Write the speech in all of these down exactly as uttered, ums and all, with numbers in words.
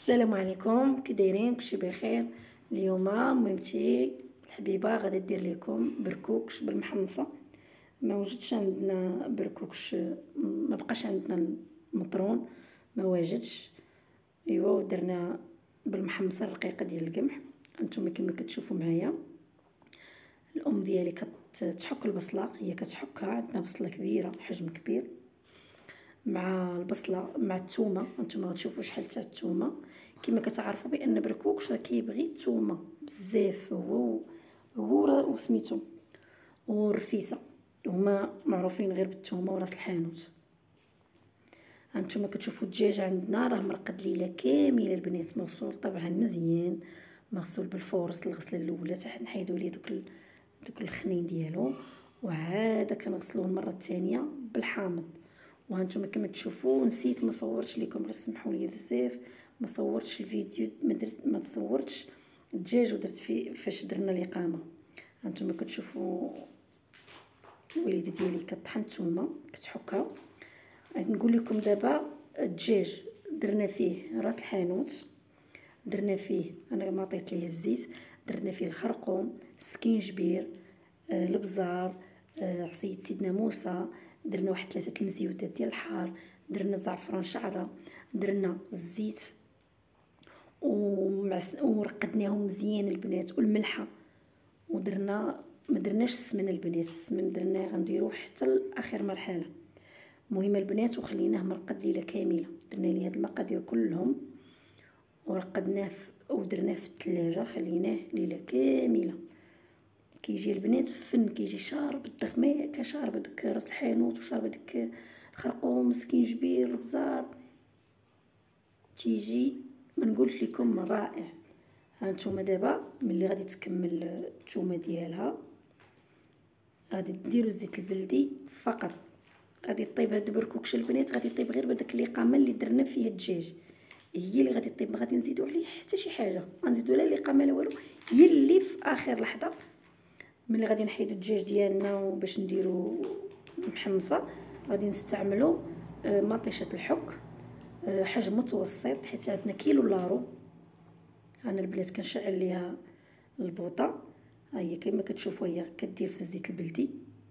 السلام عليكم، كي دايرين؟ كلشي بخير. اليوم ميمتي الحبيبه غادي دير لكم بركوكش بالمحمصه. ما وجدش عندنا بركوكش، ما بقاش عندنا المطرون، ما واجدش. ايوا ودرنا بالمحمصه الرقيقه ديال القمح. انتم كما كتشوفوا معايا الام ديالي كتحك البصله، هي كتحكها. عندنا بصله كبيره، حجم كبير، مع البصله مع الثومه. انتم غتشوفوا شحال تاع الثومه. كما كتعرفوا بان بركوكش راه كيبغي الثومه بزاف، هو هو وسميتو والرفيسه، هما معروفين غير بالثومه وراس الحانوت. هانتوما كتشوفوا الدجاج عندنا راه مرقد ليله كامله البنات، مغسول طبعا مزيان، مغسول بالفورس الغسله الاولى حتى نحيدوا ليه دوك دوك الخنين ديالو، وعاد كنغسلوه المره الثانيه بالحامض. وهانتوما كما تشوفوا نسيت ما صورتش لكم، غير سمحوا لي بزاف، ما صورتش الفيديو، ما درت ما تصورتش الدجاج ودرت فيه فاش درنا الاقامه. هانتوما كتشوفوا الوالده ديالي كطحن الثومه كتحكها. نقول لكم دابا الدجاج درنا فيه راس الحانوت، درنا فيه انا ما عطيت ليه الزيت، درنا فيه الخرقوم، السكينجبير، آه البزار، آه عصية سيدنا موسى، درنا واحد ثلاثه المزيودات ديال الحار، درنا زعفران شعره، درنا الزيت ورقدناهم مزيان البنات، والملحه. ودرنا ما درناش السمن البنات، السمن درناه غنديروه حتى لاخر مرحله. المهم البنات وخليناه مرقد ليله كامله، درنا ليه هاد المقادير كلهم ورقدناه ودرناه في الثلاجه، خليناه ليله كامله. كيجي البنات فن، كيجي شارب الدغمه، كشارب داك راس الحانوت وشارب داك الخرقوم مسكينجبير البزار، تيجي ما نقولش لكم رائع. هانتوما دابا ملي غادي تكمل الثومه ديالها غادي ديروا الزيت البلدي فقط. غادي طيب هاد بركوكش البنات غادي طيب غير بداك الاقامه اللي درنا فيها الدجاج، هي اللي غادي طيب، ما غادي نزيدوا عليه حتى شي حاجه، ما نزيدوا لا الاقامه لا والو. هي اللي في اخر لحظه ملي غادي نحيدوا الدجاج ديالنا وباش نديروا محمصه غادي نستعملوا مطيشه الحك حجم متوسط، حيت عندنا كيلو لارو. انا البنات كنشعل ليها البوطه، ها هي كما كتشوفوا هي كدير في الزيت البلدي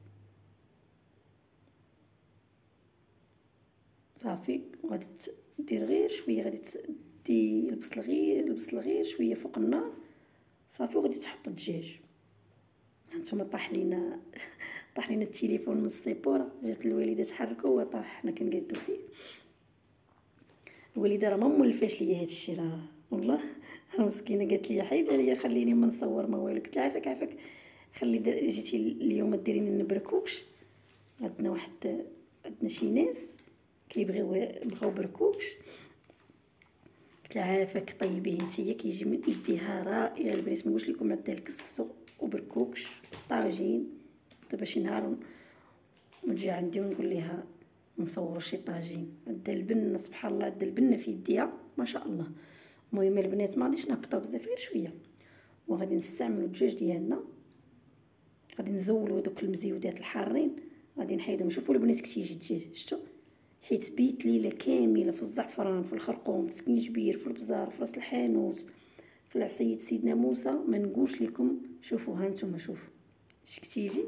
صافي. وغادي دير غير شويه، غادي تدي البصل غير البصل غير شويه فوق النار صافي، وغادي تحط الدجاج. هانتوما طاح لينا طاح لينا التليفون من السيبوره، جات الوالده تحركو وطاح، حنا كنقادو فيه. الوالده راه ما مولفاش ليا هذا الشيء، راه والله راه مسكينه قالت لي حيد عليا خليني ما نصور ما والو. قلت لها عافاك عافاك خلي جيتي اليوم ديري لنا بركوكش. عندنا واحد عندنا شي ناس كيبغيو بغاو بركوكش، قلت لها عافاك طيبيه نتيا كيجي من ايديها رائع البنات. ما نقولش لكم عندها الكسكسو وبركوكش طاجين. دابا شي نهار ونجي عندي ونقول لها نصوروا شي طاجين. عندها البنه سبحان الله، عندها البنه في يديها ما شاء الله. المهم البنات ما غاديش نهبطوا بزاف، غير شويه. وغادي نستعملوا الدجاج ديالنا، غادي نزولوا دوك المزيودات الحارين، غادي نحيدهم. شوفوا البنات كي تيجي الدجاج، شفتوا حيت بيت ليله كامله في الزعفران في الخرقوم في السكينجبير في البزار في راس الحانوت في العصية سيدنا موسى. ما نقولش لكم. شوفوا هانتوما شوفوا اش كتيجي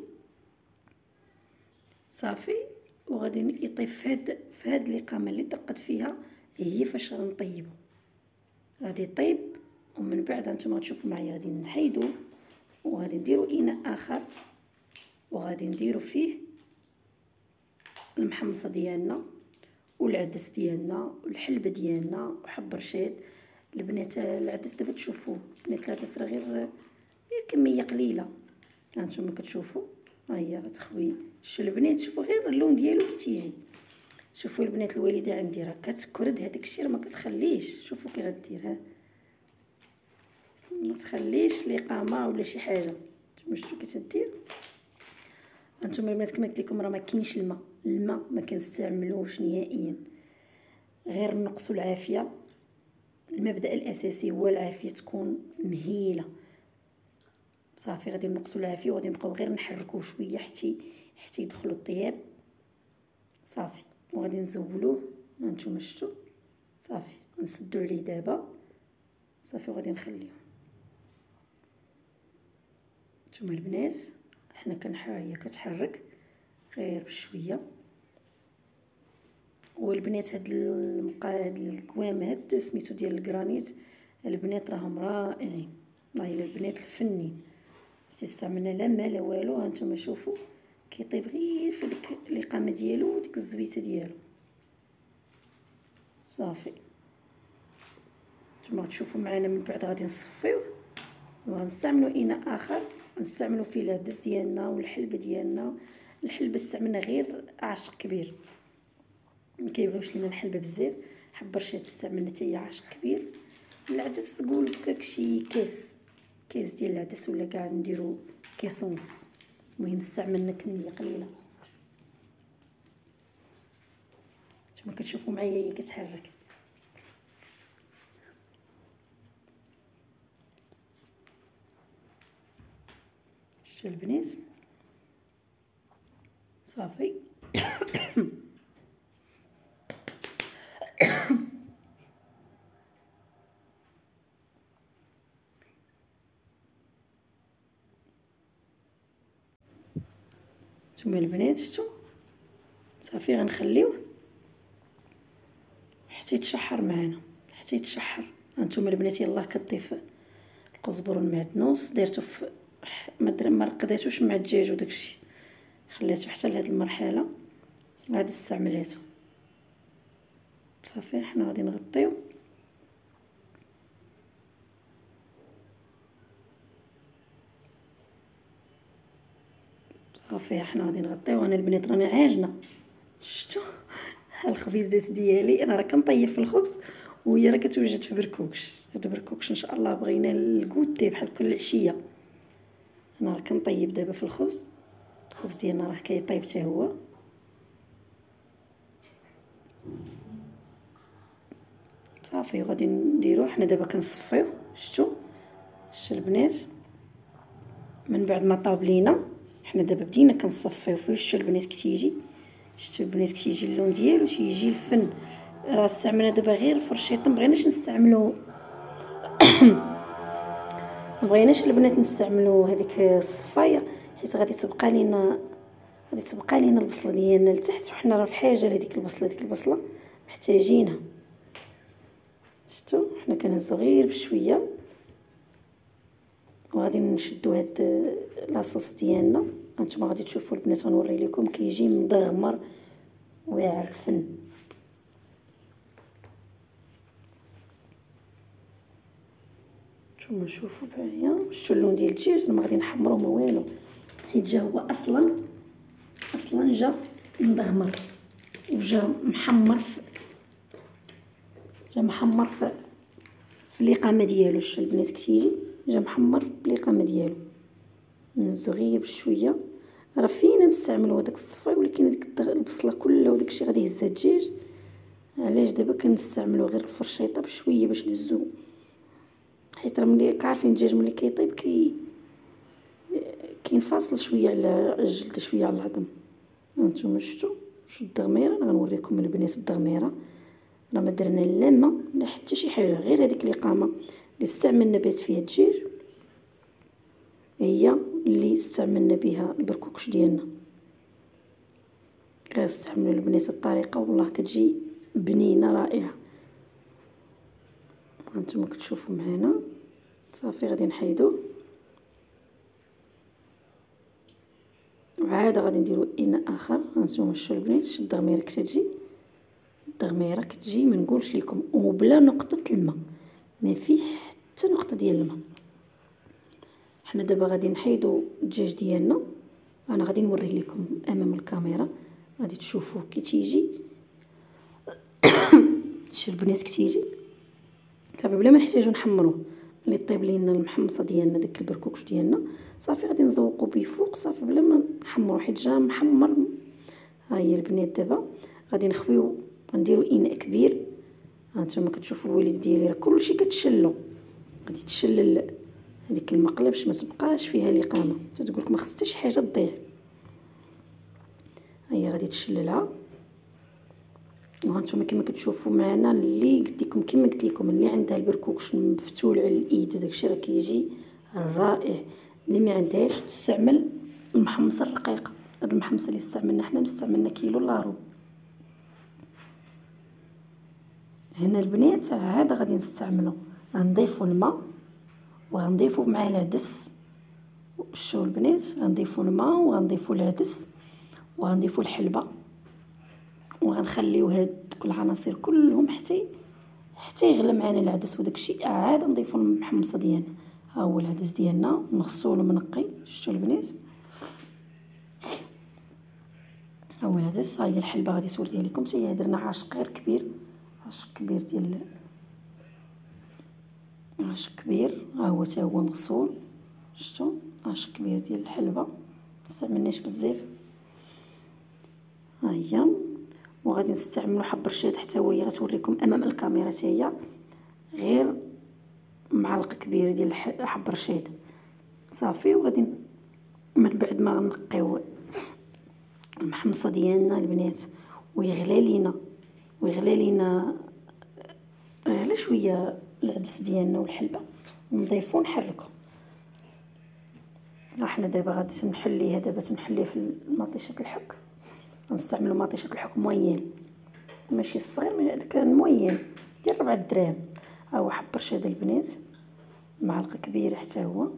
صافي. وغادي يطيب في هاد في هاد الاقامه اللي طرقت فيها، هي فاش غنطيبو غادي يطيب. ومن بعد هانتوما تشوفوا معايا غادي نحيدو وغادي نديروا اناء اخر وغادي نديروا فيه المحمصه ديالنا والعدس ديالنا والحلبه ديالنا وحب رشاد. البنات العدس دابا تشوفوا بنات العدس راه غير غير كميه قليله. هانتوما كتشوفوا ها هي غتخوي. شوفوا البنات شوفوا غير اللون ديالو كي تيجي. شوفوا البنات الوالده عندي راه كتكرد هذاك الشيء، ما كتخليش. شوفوا كي غدير ها، ما تخليش الاقامه ولا شي حاجه. نتوما شفتوا كي تدير. هانتوما البنات كما قلت لكم راه ما كاينش الماء، الماء ما كنستعملوش نهائيا، غير نقصوا العافيه. المبدا الاساسي هو العافيه تكون مهيله صافي. غادي نقصوا العافيه وغادي نبقاو غير نحركوه شويه حتى حتى يدخلوا الطياب صافي. وغادي نزولوه هانتوما شفتوا صافي. نسدو عليه دابا صافي وغادي نخليه. نتوما البنات حنا كنحاول هي كتحرك غير بشويه. والبنات هاد المقا هاد الكوام هاد سميتو ديال الكرانيت البنات راهم رائعين والله الا البنات الفنين. تيستعملنا لا ما لا والو. ها نتوما شوفوا كيطيب غير في ديك الاقامه ديالو وديك الزويته ديالو صافي. نتوما غتشوفوا معنا من بعد غادي نصفيوه وغنستعملوا اناء اخر نستعملوا فيه العدس ديالنا والحلبه ديالنا. الحلبه استعملنا غير عاشق كبير ما كيبغيوش لينا الحلبه بزاف. حب رشاد استعملنا حتى هي عاشق كبير. العدس قول هكاك شي كاس كاس ديال العدس ولا كاع نديرو كاس ونص. المهم استعملنا كميه قليله. نتوما كتشوفوا معايا هي كتحرك. شتو البنات صافي. نتوما البنات شتو صافي غنخليوه حتى يتشحر معنا حتى يتشحر. هانتوما البنات يلاه كضيف القزبر والمعدنوس ديرتو في ما رقداتوش مع الدجاج وداكشي خليتو حتى لهاد المرحله عاد استعملاتو صافي. حنا غادي نغطيو صافي. حنا غادي نغطيو. انا البنات راني عاجنه شتو ها الخبيزات ديالي انا راه كنطيب في الخبز وهي راه كتوجد في بركوكش. هاد بركوكش ان شاء الله بغينا الكوتي بحال كل عشيه. انا راه كنطيب دابا في الخبز الخبز ديالنا راه كيطيب حتى هو صافي. وغادي نديروه حنا دابا كنصفيوه شتو شتو البنات من بعد ما طاب لينا حنا دابا بدينا كنصفيو فيه. شتو البنات كتيجي شتو البنات كتيجي اللون ديالو تيجي الفن. راه استعملنا دابا غير الفرشيط ما بغيناش نستعملو ما بغيناش البنات نستعملو هذيك الصفايه حيت غادي تبقى لينا غادي تبقى لينا البصله ديالنا لتحت وحنا راه في حاجه لهذيك البصله. ديك البصله محتاجينها شتو. حنا كنهزو غير بشويه وغادي نشدو هاد لاصوص ديالنا. هانتوما غادي تشوفوا البنات غنوري لكم كيجي مدغمر واعر الفن. نتوما شوفوا معايا شتو اللون ديال الدجاج. ما غادي نحمرو ما والو حيت جا هو اصلا اصلا جا مدغمر وجا محمر في جا محمر في في الاقامه ديالو. شتو البنات كتيجي جا محمر في الاقامه ديالو. نهزو غير بشويه راه فينا نستعملوا هذاك الصفاي ولكن هذيك البصله كلها وداك الشيء غادي يهز الدجاج. علاش دابا كنستعملوا غير الفرشيطه بشويه باش نهزو حيت راه ملي كعارفين الدجاج ملي كيطيب كي كينفصل شويه على الجلد شويه على العظم. هانتوما شفتوا شو الدغميره. انا غنوريكم البنات الدغميره راه ما درنا لا ما لا حتى شي حاجه غير هذيك الاقامه اللي استعملنا بات فيها الدجاج هي اللي استعملنا بها البركوكش ديالنا. غير استعملوا البنات الطريقه والله كتجي بنينه رائعه. هانتوما كتشوفوا معنا صافي غادي نحيدوه وعاد غادي نديرو اناء اخر. هانتوما شفتوا البنات شد الدغميره كتجي الدغميره كتجي ما نقولش لكم وبلا نقطه الماء ما فيه حتى نقطه ديال الماء. حنا دابا غادي نحيدو الدجاج ديالنا. انا غادي نوريه لكم امام الكاميرا غادي تشوفوه كي تيجي شتو البنات كتيجي صافي بلا ما نحتاجو نحمروه. ملي طيب لينا المحمصه ديالنا داك البركوكش ديالنا صافي غادي نزوقو به فوق صافي بلا ما نحمرو حيت جا محمر. ها هي البنات دابا غادي نخويو غنديرو اناء كبير. هانتوما كتشوفوا الوالده ديالي راه كلشي كتشلو غادي تشلل هذيك المقله باش ما تبقاش فيها الاقامه تتقول لك ما خص حتى شي حاجه تضيع. ها هي غادي تشللها وهانتوما كما كتشوفوا معنا اللي قلت لكم كما قلت لكم اللي عندها البركوكش مفتول على الايد وداكشي راه كيجي رائع. اللي ما عندهاش تستعمل المحمصه الرقيقه. هاد المحمصه اللي استعملنا حنا استعملنا كيلو لارو. هنا البنات عاد غادي نستعملوا غنضيفوا الماء وغنضيفوا معاه العدس. شو البنات غنضيفوا الماء وغنضيفوا العدس وغنضيفوا الحلبه وغنخليو هاد العناصر كلهم حتى حتى يغلى معنا العدس وداكشي. عاد نضيفوا المحمصه ديالنا. ها هو العدس ديالنا مغسول ومنقي. شفتوا البنات ها هو العدس. ها هي الحلبه غادي نوريها لكم حتى هي درنا عاشق غير كبير، عاشق كبير ديال عاشق كبير. ها هو حتى هو مغسول. شفتوا عاشق كبير ديال الحلبه مستعملناش بزاف. ها هي وغادي نستعملوا حب رشيد حتى هو غتوريكم امام الكاميرا حتى هي غير معلقه كبيره ديال حب رشيد صافي. وغادي من بعد ما نقيو المحمصه ديالنا البنات ويغلى لينا ويغلى لينا غير شويه العدس ديالنا والحلبه نضيفو نحركو. احنا دابا غادي نحليها دابا تنحليه في مطيشه الحك. غنستعملوا مطيشه الحك موين ماشي الصغير، داك الموين ديال ربعة دراهم. ها هو حب رشيد البنات معلقه كبيره حتى هو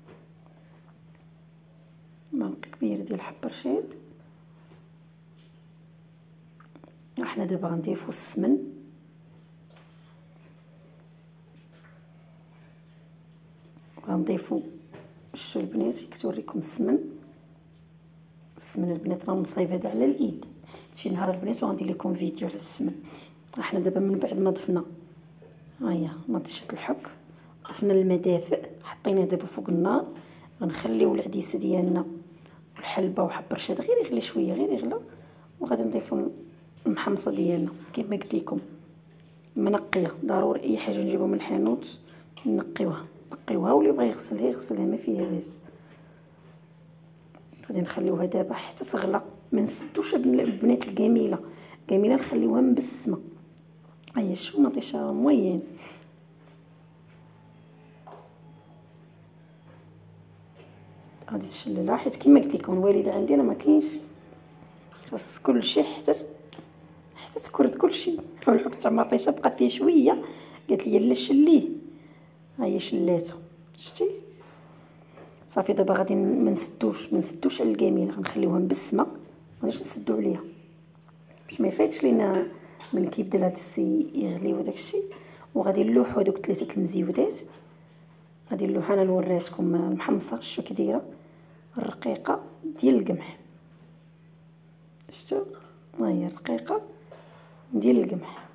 معلقه كبيره ديال حب رشيد. احنا دابا غنضيفوا السمن وغنضيفوا شو البنات كتوريكم السمن. السمن البنات راه مصايب هذا على الايد. شي نهار البنات وغندير لكم فيديو على السمن. احنا دابا من بعد ما ضفنا ها هي مطيشه الحك ضفنا الماء دافئ حطيناه دابا فوق النار. غنخليو العديسه ديالنا والحلبه وحب رشيد غير يغلي شويه غير يغلى وغادي نضيفوا المحمصه ديالنا كما قلت لكم منقيه. ضروري اي حاجه نجيبوها من الحانوت نقيوها نقيوها واللي بغى يغسلها يغسلها ما فيها باس. غادي نخليوها دابا حتى تغلى. ما نسدوش البنات الجميله الجميله نخليوها مبسمه. ها هي شوف مطيشه موين. غادي تشللها حيت كما قلت لكم الوالده عندنا ما كاينش خاص كلشي حتى حتى تكرد كلشي. الحك تاع مطيشه بقى فيه شويه قالت لي لا شليه. ها هي شلاتو شتي صافي. دابا غادي ما نسدوش ما نسدوش على الجميله غنخليوها مبسمه ما غاديش نسدو عليها باش ما يفايتش لينا ملي كيبدا العدس يغلي وداكشي. وغادي نلوحو دوك ثلاثه المزيودات. غادي نلوح انا نوريتكم المحمصه شو كي دايره الرقيقه ديال القمح. شفتوا ها هي الرقيقه ديال القمح.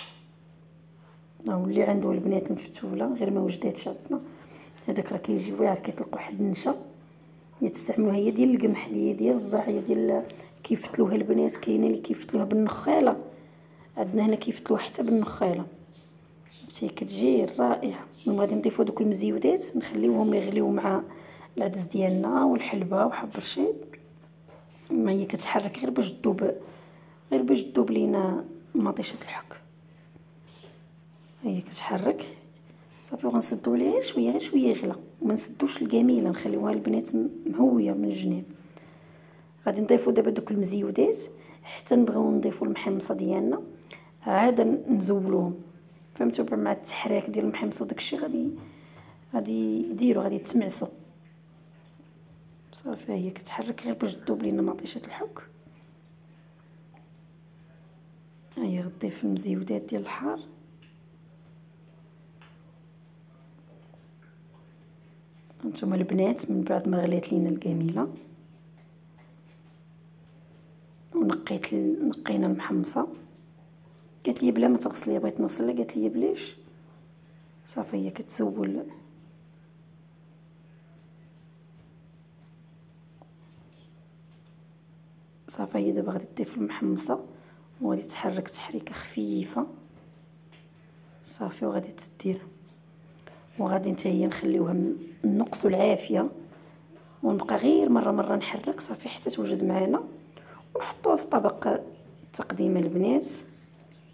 ها اللي عنده البنات المفتوله غير ما وجداتش عندنا هذاك راه كيجي واعر كيطلقوا واحد النشا هي تستعملوها هي ديال القمح هي ديال الزرع هي ديال كيفتلوها البنات. كاينه اللي كيفتلوها بالنخاله عندنا هنا كيفتلوها حتى بالنخاله حتى كتجي رائعه. المهم غادي نضيفوا دوك المزيودات نخليوهم يغليو مع العدس ديالنا والحلبه وحب رشيد. ما هي كتحرك غير باش تذوب غير باش تذوب لينا مطيشه الحك. هي كتحرك صافي وغنسدو عليه غير شويه غير شويه يغلى وما نسدوش الجميله نخليوها البنات مهويه من الجناب. غادي نضيفوا دابا دوك المزيودات حتى نبغيو نضيفوا المحمصه ديالنا عاد نزولوهم. فهمتوا مع التحريك ديال المحمصه وداكشي غادي غادي يديروا غادي يتمعسوا صافي. هي كتحرك غير باش تذوب لينا مطيشه الحك. ها هي غضيف المزيودات ديال الحار. هانتوما البنات من بعد ما غليت لينا الجميله ونقيت نقينا المحمصه قالت لي بلا ما تغسليها بغيت نغسلها قالت لي بلاش صافي. هي كتزول صافي. هي دابا غادي تضيف المحمصه وغادي تحرك تحريكه خفيفه صافي وغادي تدير وغادي نتا هي نخليوها نقصوا العافيه ونبقى غير مره مره نحرك صافي حتى توجد معنا ونحطوها في طبق تقديم البنات.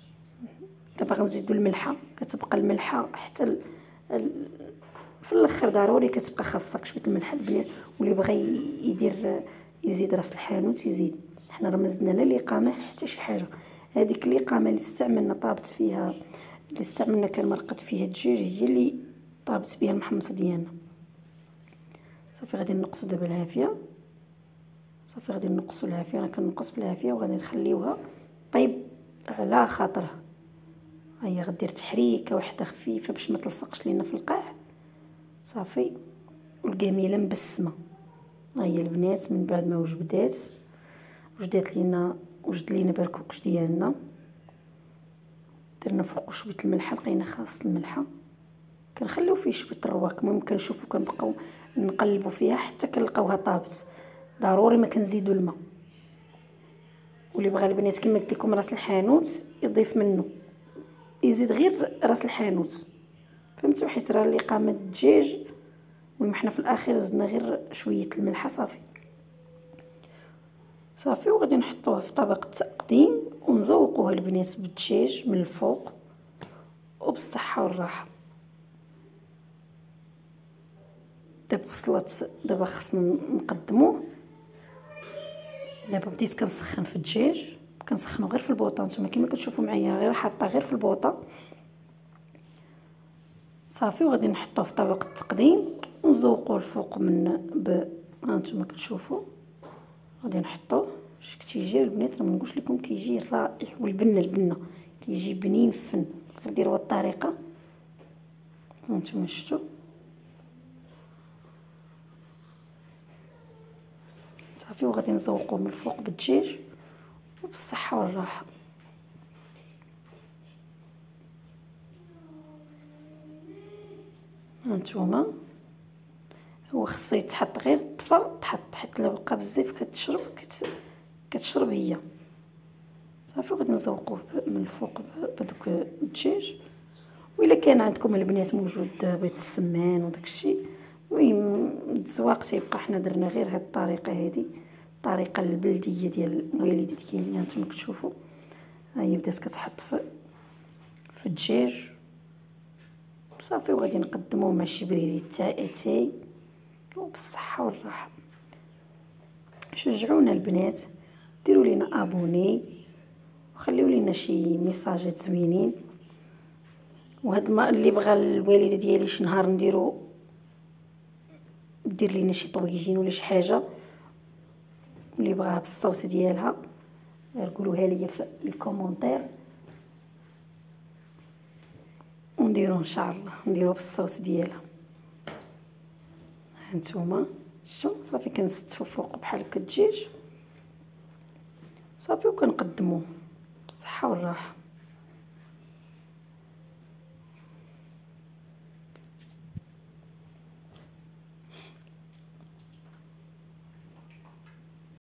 الا باغا نزيدو الملحه كتبقى الملحه حتى ال... ال... في الاخر ضروري كتبقى خاصك شويه الملحه البنات. واللي بغى يدير يزيد راس الحانوت يزيد. حنا راه ما زدنا لا الاقامه حتى شي حاجه. هذيك الاقامه اللي استعملنا طابت فيها اللي استعملنا كان مرقد فيها الدجاج هي اللي طابت بها المحمصه ديالنا. صافي غادي نقصوا دابا العافيه. صافي غادي نقصوا العافيه. انا كنقص في العافيه وغادي نخليوها طيب على خاطرها. ها هي غدير تحريكه واحده خفيفه باش ما تلصقش لينا في القاع. صافي والقميله مبسمه. ها هي البنات من بعد ما وجبدات وجدات لينا وجد لينا بركوكش ديالنا. درنا فوقو شويه الملحه لقينا خاص الملحه كنخليو فيه شويه الرواق. المهم كنشوفو كنبقاو نقلبوا فيها حتى كنلقاوها طابت. ضروري ما كنزيدوا الماء. واللي بغى البنات كما قلت لكم راس الحانوت يضيف منه يزيد غير راس الحانوت فهمتوا حيت راه الاقامه الدجاج. المهم حنا في الاخير زدنا غير شويه الملحه. صافي صافي وغادي نحطوها في طبق التقديم ونزوقوها البنات بالدجاج من الفوق وبالصحه والراحه. دابا وصلت دابا خصنا نقدموه. دابا بديت كنسخن في الدجاج كنسخنو غير في البوطه. نتوما كما كتشوفوا معايا غير حاطه غير في البوطه. صافي وغادي نحطوه في طبق التقديم ونزوقوه الفوق من ب ها نتوما كتشوفوا غادي نحطوه. شك تيجي البنات راه ما نقولش لكم كيجي رائع. والبنه البنه كيجي بنين فن. غير ديروا الطريقه هانتوما شفتوا. صافي وغادي نزوقوه من الفوق بالدجاج وبالصحه والراحه. هانتوما هو خصو يتحط غير الطفا تحط حيت الا بقى بزاف كتشرب كت... كتشرب هي. صافي وغادي نزوقوه من الفوق بدوك الدجاج. وإلا كان عندكم البنات موجود بيض السمان وداكشي المهم التزواق تيبقى. حنا درنا غير هاد الطريقه هادي الطريقه البلديه ديال الوالده ديالي. هانتوما كتشوفوا ها هي بدات كتحط في في الدجاج. صافي وغادي نقدموه مع شي بريري تاع اتاي وبالصحه والراحه. شجعونا البنات ديروا لينا ابوني وخليو لينا شي ميساجات زوينين. وهاد ما اللي بغى الوالده ديالي شي نهار نديرو دير لينا شي طويجين ولا شي حاجه واللي بغاها بالصوص ديالها غير قولوها ليا في الكومونتير ونديرو ان شاء الله نديرو بالصوص ديالها. هانتوما شو صافي كنستفو فوق بحال هكا الدجاج. صافي وكنقدموه بالصحه والراحه.